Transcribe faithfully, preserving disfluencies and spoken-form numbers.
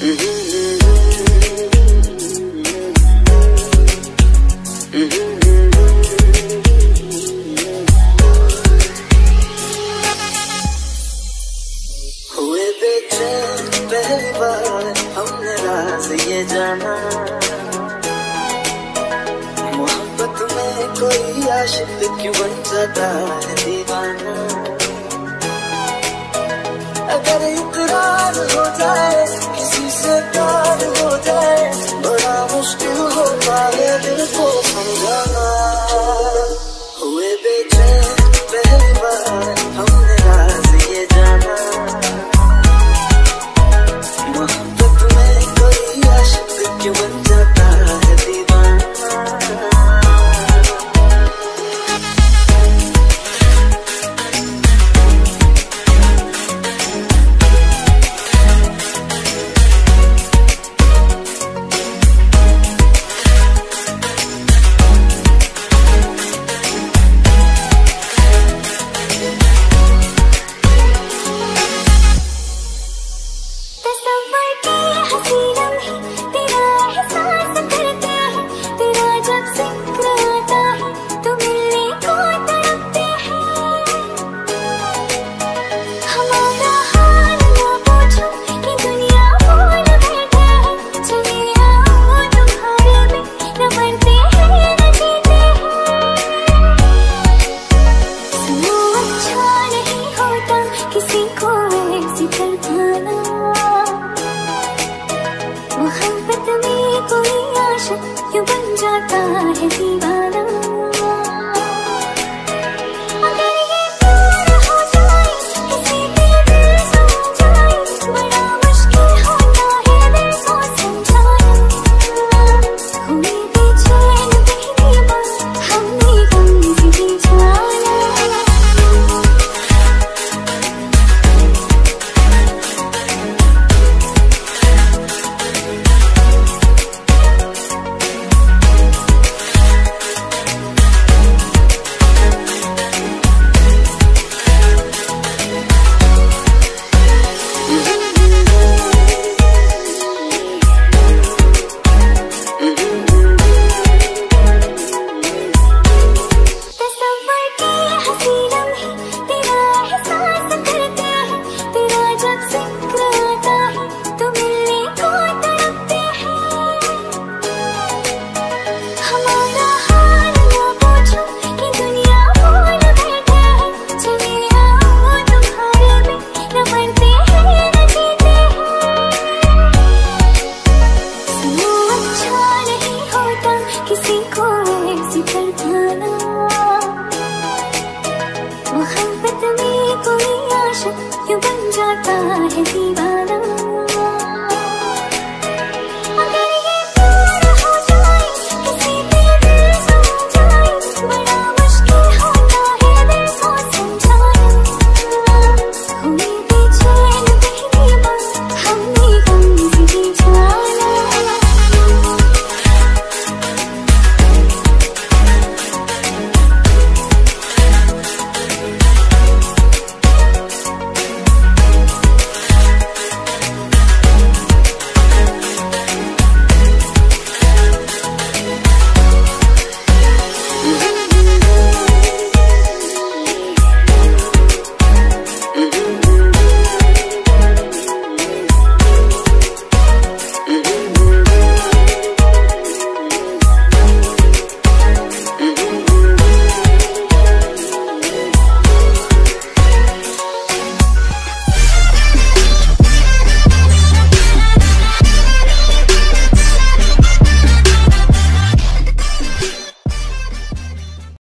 हुए बेचैन पहली बार हमने राज ये जाना, मोहब्बत में कोई आशिक क्यों बन जाता है दीवाना। अगर इकरार हो जाए किसी से प्यार हो जाए, बड़ा मुश्किल होता है दिल को समझाना। हुए बेचैन पहली बार हमने राज ये जाना, मोहब्बत में कोई आशिक क्यों बन जाता है दीवाना। मोहब्बत में कोई आशिक क्यों बन जाता है दीवाना।